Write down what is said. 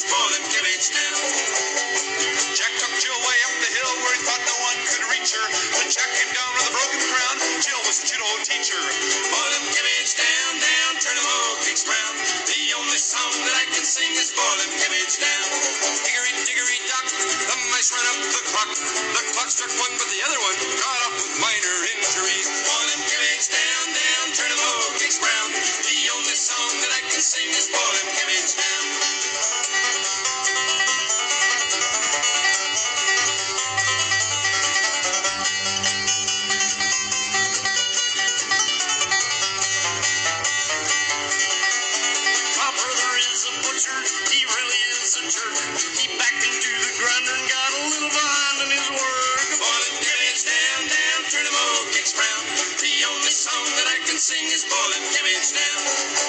is boil them cabbage down. Jack took Jill way up the hill where he thought no one could reach her. When Jack came down with a broken crown, Jill was a judo teacher. Boil them cabbage down, down, turn them all cakes brown. The only song that I can sing is boil them cabbage down. Hickory dickory dock, the mice ran up the clock. The clock struck one, but the other one got off with minor injuries. Boil them cabbage down, down, turn them all cakes brown. The only song that I can sing is boil them cabbage down. He really is a jerk. He backed into the grinder and got a little behind in his work. Boil them cabbage down, down, turn them all cakes brown. The only song that I can sing is boil them cabbage down.